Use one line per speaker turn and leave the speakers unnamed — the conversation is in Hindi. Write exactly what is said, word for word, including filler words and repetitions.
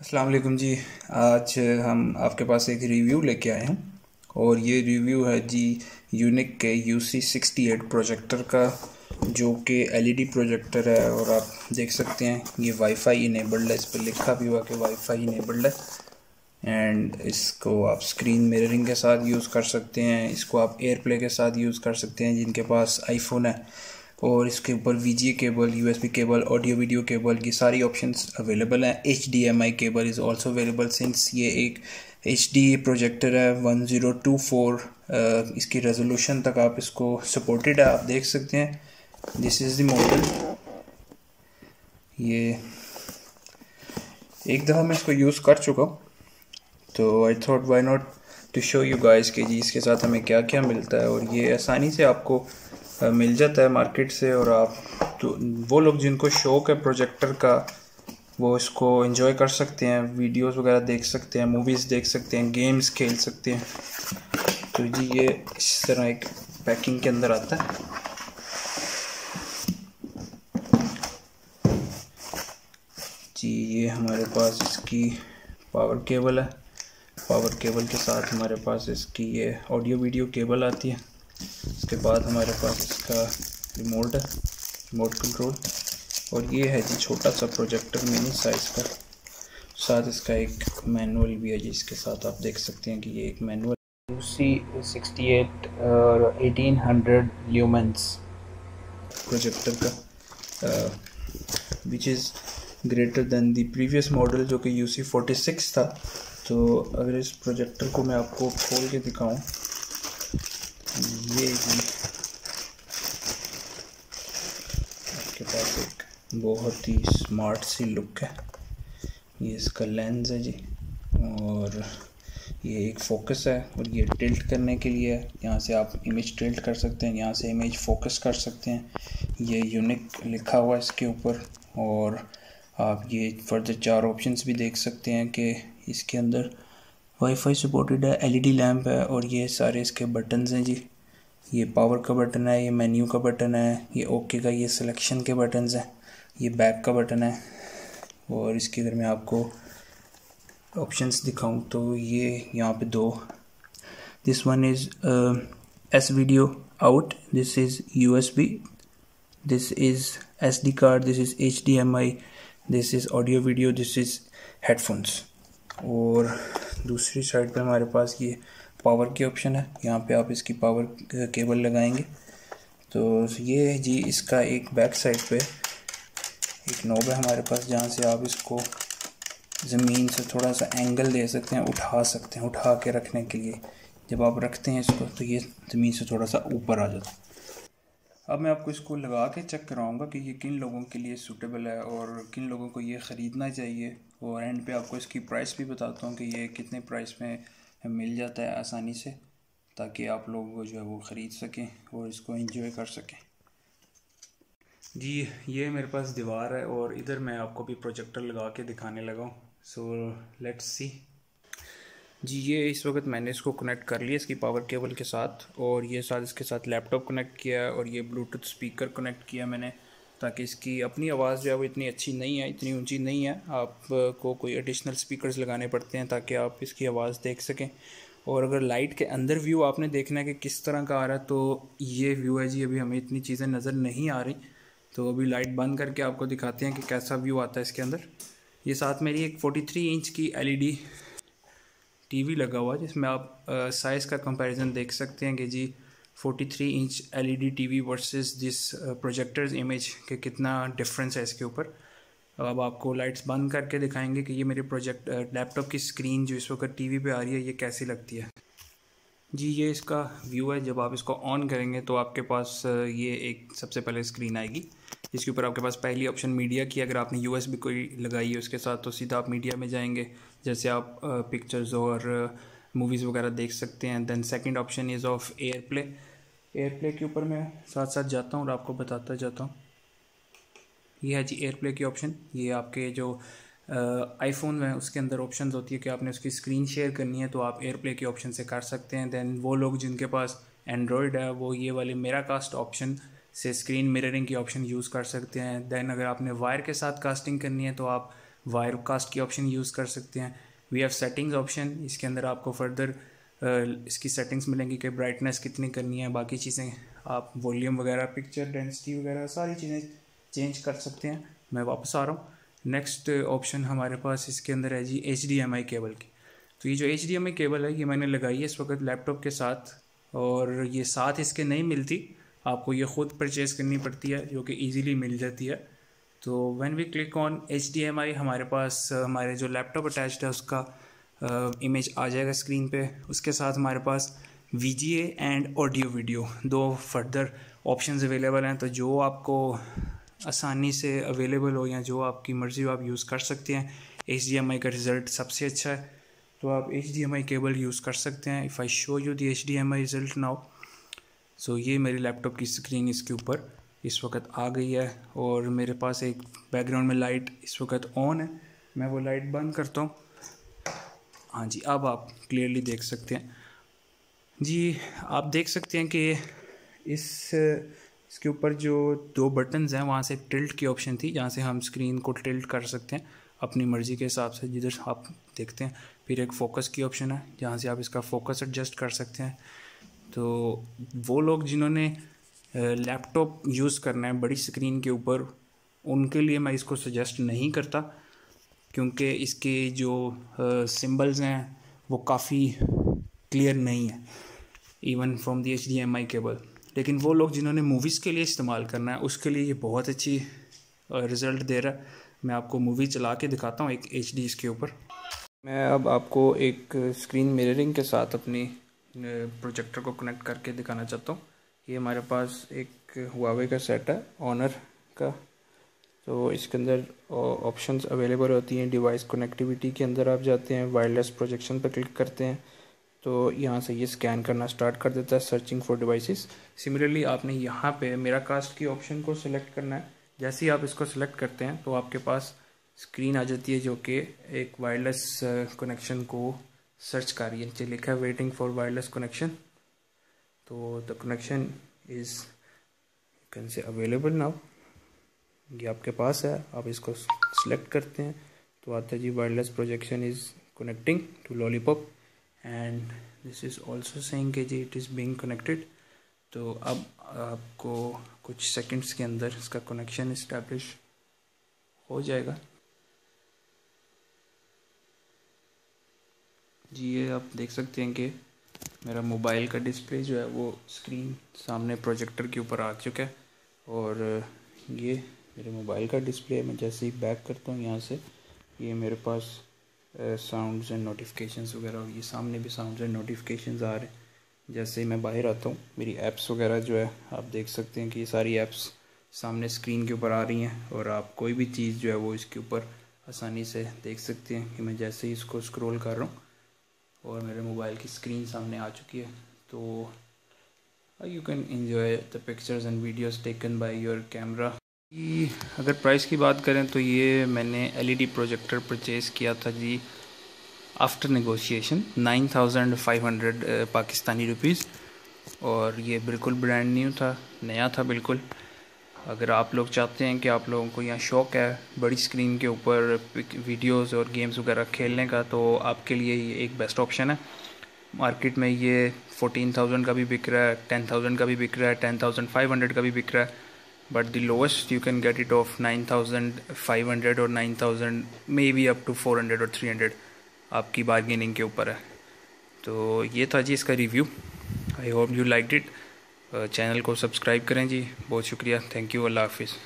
अस्सलाम वालेकुम जी। आज हम आपके पास एक रिव्यू लेके आए हैं और ये रिव्यू है जी यूनिक के U C sixty eight projector का, जो कि एलईडी प्रोजेक्टर है। और आप देख सकते हैं ये वाईफाई इनेबल्ड है, इस पर लिखा भी हुआ कि वाईफाई इनेबल्ड है। एंड इसको आप स्क्रीन मिररिंग के साथ यूज़ कर सकते हैं, इसको आप एयरप्ले के साथ यूज़ कर सकते हैं जिनके पास आईफोन है। और इसके ऊपर VGA cable, USB cable, audio video cable, ये सारी ऑप्शंस अवेलेबल हैं। HDMI cable is also available since ये एक एचडी प्रोजेक्टर है वन ज़ीरो टू फोर। इसकी रेजोल्यूशन तक आप इसको सपोर्टेड है, आप देख सकते हैं। This is the model. ये एक दफ़ा मैं इसको यूज़ कर चुका हूँ, तो I thought why not to show you guys कि जी इसके साथ हमें क्या क्या मिलता है। और ये आसानी से आपको मिल जाता है मार्केट से। और आप तो वो लोग जिनको शौक है प्रोजेक्टर का, वो इसको एंजॉय कर सकते हैं, वीडियोस वगैरह देख सकते हैं, मूवीज़ देख सकते हैं, गेम्स खेल सकते हैं। तो जी ये इस तरह एक पैकिंग के अंदर आता है। जी ये हमारे पास इसकी पावर केबल है। पावर केबल के साथ हमारे पास इसकी ये ऑडियो वीडियो केबल आती है। उसके बाद हमारे पास इसका रिमोट है, रिमोट कंट्रोल। और ये है जी छोटा सा प्रोजेक्टर मिनी साइज़ का। साथ इसका एक मैनुअल भी है जी, इसके साथ आप देख सकते हैं कि ये एक manual U C sixty eight और एटीन हंड्रेड ल्यूमेंस प्रोजेक्टर का, which is greater than the previous model जो कि यू सी फोर्टी सिक्स था। तो अगर इस प्रोजेक्टर को मैं आपको खोल के दिखाऊं, ये जी आपके पास एक बहुत ही स्मार्ट सी लुक है। ये इसका लेंस है जी, और ये एक फोकस है, और ये टिल्ट करने के लिए है। यहाँ से आप इमेज टिल्ट कर सकते हैं, यहाँ से इमेज फोकस कर सकते हैं। ये यूनिक लिखा हुआ है इसके ऊपर। और आप ये फर्दर चार ऑप्शंस भी देख सकते हैं कि इसके अंदर वाईफाई सपोर्टेड है, एलईडी लैम्प है, और ये सारे इसके बटन्स हैं जी। ये पावर का बटन है, ये मेन्यू का बटन है, ये ओके का, ये सिलेक्शन के बटन्स हैं, ये बैक का बटन है। और इसके अगर मैं आपको ऑप्शंस दिखाऊं तो ये यहाँ पे दो, this one is S video out, this is USB, this is SD card, this is HDMI, this is audio video, this is headphones. और दूसरी साइड पे हमारे पास ये पावर की ऑप्शन है। यहाँ पे आप इसकी पावर केबल लगाएंगे तो ये जी इसका एक बैक साइड पे एक नॉब है हमारे पास, जहाँ से आप इसको ज़मीन से थोड़ा सा एंगल दे सकते हैं, उठा सकते हैं। उठा के रखने के लिए जब आप रखते हैं इसको तो ये ज़मीन से थोड़ा सा ऊपर आ जाता है। अब मैं आपको इसको लगा के चेक कराऊंगा कि ये किन लोगों के लिए सूटेबल है और किन लोगों को ये ख़रीदना चाहिए। और एंड पे आपको इसकी प्राइस भी बताता हूँ कि ये कितने प्राइस में मिल जाता है आसानी से, ताकि आप लोग जो है वो ख़रीद सकें और इसको एंजॉय कर सकें। जी ये मेरे पास दीवार है और इधर मैं आपको भी प्रोजेक्टर लगा के दिखाने लगा हूँ। So let's see. जी ये इस वक्त मैंने इसको कनेक्ट कर लिया इसकी पावर केबल के साथ, और ये साथ इसके साथ लैपटॉप कनेक्ट किया है, और ये ब्लूटूथ स्पीकर कनेक्ट किया मैंने, ताकि इसकी अपनी आवाज़ जो है वो इतनी अच्छी नहीं है, इतनी ऊंची नहीं है। आपको कोई एडिशनल स्पीकर्स लगाने पड़ते हैं ताकि आप इसकी आवाज़ देख सकें। और अगर लाइट के अंदर व्यू आपने देखना है कि किस तरह का आ रहा है, तो ये व्यू है जी। अभी हमें इतनी चीज़ें नज़र नहीं आ रही, तो अभी लाइट बंद करके आपको दिखाते हैं कि कैसा व्यू आता है इसके अंदर। ये साथ मेरी एक फोर्टी थ्री इंच की एलईडी टीवी लगा हुआ है, जिसमें आप साइज़ का कंपैरिजन देख सकते हैं कि जी forty three inch LED TV versus this projector's image के कितना डिफरेंस है इसके ऊपर। अब आपको लाइट्स बंद करके दिखाएंगे कि ये मेरे प्रोजेक्ट लैपटॉप की स्क्रीन जो इस वक्त टीवी पे आ रही है ये कैसी लगती है। जी ये इसका व्यू है। जब आप इसको ऑन करेंगे तो आपके पास ये एक सबसे पहले स्क्रीन आएगी, जिसके ऊपर आपके पास पहली ऑप्शन मीडिया की। अगर आपने यूएसबी कोई लगाई है उसके साथ तो सीधा आप मीडिया में जाएंगे, जैसे आप पिक्चर्स और मूवीज़ वगैरह देख सकते हैं। Then second option is of air play. Air play के ऊपर मैं साथ साथ जाता हूँ और आपको बताता जाता हूँ। ये है जी एयर प्ले की ऑप्शन। ये आपके जो आईफोन में उसके अंदर ऑप्शंस होती है कि आपने उसकी स्क्रीन शेयर करनी है तो आप एयर प्ले के ऑप्शन से कर सकते हैं। दैन वो लोग जिनके पास एंड्रॉयड है वो ये वाले मेरा कास्ट ऑप्शन से स्क्रीन मिररिंग की ऑप्शन यूज़ कर सकते हैं। दैन अगर आपने वायर के साथ कास्टिंग करनी है तो आप वायर कास्ट की ऑप्शन यूज़ कर सकते हैं। वी हैव सेटिंग्स ऑप्शन, इसके अंदर आपको फर्दर इसकी सेटिंग्स मिलेंगी कि ब्राइटनेस कितनी करनी है, बाकी चीज़ें आप वॉल्यूम वगैरह, पिक्चर डेंसिटी वगैरह सारी चीज़ें चेंज कर सकते हैं। मैं वापस आ रहा हूँ। नेक्स्ट ऑप्शन हमारे पास इसके अंदर है जी H D M I cable की। तो ये जो H D M I cable है ये मैंने लगाई है इस वक्त लैपटॉप के साथ, और ये साथ इसके नहीं मिलती, आपको ये ख़ुद परचेज़ करनी पड़ती है, जो कि ईज़िली मिल जाती है। तो when we click on H D M I, हमारे पास हमारे जो लैपटॉप अटैच्ड है उसका इमेज uh, आ जाएगा स्क्रीन पे। उसके साथ हमारे पास V G A and audio video दो फर्दर ऑप्शंस अवेलेबल हैं। तो जो आपको आसानी से अवेलेबल हो या जो आपकी मर्ज़ी हो आप यूज़ कर सकते हैं। एच डी एम आई का रिज़ल्ट सबसे अच्छा है, तो आप H D M I cable use कर सकते हैं। If I show you the H D M I result now, so ये मेरी लैपटॉप की स्क्रीन इसके ऊपर इस वक्त आ गई है, और मेरे पास एक बैकग्राउंड में लाइट इस वक्त ऑन है। मैं वो लाइट बंद करता हूँ। हाँ जी, अब आप क्लियरली देख सकते हैं जी। आप देख सकते हैं कि इस इसके ऊपर जो दो बटन्स हैं वहाँ से टिल्ट की ऑप्शन थी, जहाँ से हम स्क्रीन को टिल्ट कर सकते हैं अपनी मर्ज़ी के हिसाब से जिधर आप देखते हैं। फिर एक फ़ोकस की ऑप्शन है जहाँ से आप इसका फ़ोकस एडजस्ट कर सकते हैं। तो वो लोग जिन्होंने लैपटॉप यूज़ करना है बड़ी स्क्रीन के ऊपर, उनके लिए मैं इसको सजेस्ट नहीं करता, क्योंकि इसके जो सिंबल्स हैं वो काफ़ी क्लियर नहीं है even from the H D M I cable. लेकिन वो लोग जिन्होंने मूवीज़ के लिए इस्तेमाल करना है उसके लिए ये बहुत अच्छी रिज़ल्ट दे रहा है। मैं आपको मूवी चला के दिखाता हूँ एक एच डी इसके ऊपर। मैं अब आपको एक स्क्रीन मिररिंग के साथ अपनी प्रोजेक्टर को कनेक्ट करके दिखाना चाहता हूँ। ये हमारे पास एक हुआवे का सेट है, ऑनर का। तो इसके अंदर ऑप्शंस अवेलेबल होती हैं। डिवाइस कनेक्टिविटी के अंदर आप जाते हैं, वायरलेस प्रोजेक्शन पर क्लिक करते हैं तो यहाँ से ये स्कैन करना स्टार्ट कर देता है, सर्चिंग फॉर डिवाइसेस। सिमिलरली आपने यहाँ पे मेरा कास्ट की ऑप्शन को सिलेक्ट करना है। जैसे ही आप इसको सिलेक्ट करते हैं तो आपके पास स्क्रीन आ जाती है जो कि एक वायरलेस कनेक्शन को सर्च कर रही है। नीचे लिखा है वेटिंग फॉर वायरलेस कनेक्शन। तो the connection is you can say available now, ये आपके पास है। आप इसको सिलेक्ट करते हैं तो आता है जी wireless projection is connecting to Lollipop and this is also saying कि जी इट इज़ बीइंग कनेक्टेड। तो अब आपको कुछ सेकंड्स के अंदर इसका कनेक्शन इस्टेब्लिश हो जाएगा जी। ये आप देख सकते हैं कि मेरा मोबाइल का डिस्प्ले जो है वो स्क्रीन सामने प्रोजेक्टर के ऊपर आ चुका है, और ये मेरे मोबाइल का डिस्प्ले है। मैं जैसे ही बैक करता हूँ यहाँ से, ये मेरे पास साउंड्स एंड नोटिफिकेशंस वगैरह, ये सामने भी साउंड्स एंड नोटिफिकेशंस आ रहे हैं। जैसे ही मैं बाहर आता हूँ मेरी ऐप्स वगैरह जो है आप देख सकते हैं कि ये सारी ऐप्स सामने स्क्रीन के ऊपर आ रही हैं, और आप कोई भी चीज़ जो है वो इसके ऊपर आसानी से देख सकते हैं कि मैं जैसे ही इसको स्क्रॉल कर रहा हूँ और मेरे मोबाइल की स्क्रीन सामने आ चुकी है। तो you can enjoy the pictures and videos taken by your camera. अगर प्राइस की बात करें तो ये मैंने एलईडी प्रोजेक्टर परचेज़ किया था जी after negotiation nine thousand five hundred Pakistani rupees, और ये बिल्कुल ब्रांड न्यू था, नया था बिल्कुल। अगर आप लोग चाहते हैं कि आप लोगों को यहाँ शौक़ है बड़ी स्क्रीन के ऊपर वीडियोस और गेम्स वगैरह खेलने का, तो आपके लिए ये एक बेस्ट ऑप्शन है। मार्केट में ये फोर्टीन थाउजेंड का भी बिक रहा है, टेन थाउजेंड का भी बिक रहा है, टेन थाउजेंड फाइव हंड्रेड का भी बिक रहा है, but the lowest you can get it of nine thousand five hundred और nine thousand maybe up to four hundred और थ्री हंड्रेड, आपकी बार्गेनिंग के ऊपर है। तो ये था जी इसका review. I hope you liked it. Channel को सब्सक्राइब करें जी। बहुत शुक्रिया, थैंक यू, अल्लाह हाफिज़।